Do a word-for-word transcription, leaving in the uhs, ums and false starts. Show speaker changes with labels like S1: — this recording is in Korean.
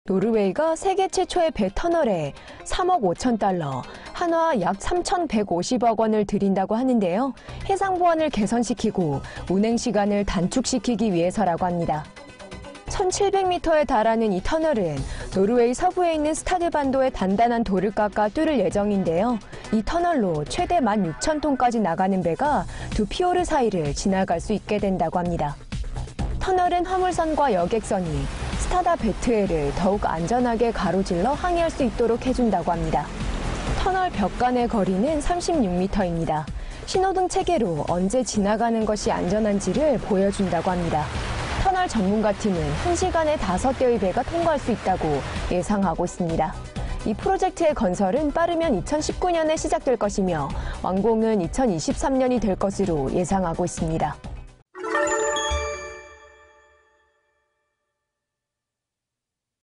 S1: 노르웨이가 세계 최초의 배 터널에 삼억 오천 달러, 한화 약 삼천백오십억 원을 들인다고 하는데요. 해상 보안을 개선시키고 운행 시간을 단축시키기 위해서라고 합니다. 천칠백 미터에 달하는 이 터널은 노르웨이 서부에 있는 스타드반도의 단단한 돌을 깎아 뚫을 예정인데요. 이 터널로 최대 만 육천 톤까지 나가는 배가 두 피오르 사이를 지나갈 수 있게 된다고 합니다. 터널은 화물선과 여객선이 스타다 베트에를 더욱 안전하게 가로질러 항해할 수 있도록 해준다고 합니다. 터널 벽 간의 거리는 삼십육 미터입니다. 신호등 체계로 언제 지나가는 것이 안전한지를 보여준다고 합니다. 터널 전문가팀은 한 시간에 다섯 대의 배가 통과할 수 있다고 예상하고 있습니다. 이 프로젝트의 건설은 빠르면 이천십구 년에 시작될 것이며 완공은 이천이십삼 년이 될 것으로 예상하고 있습니다.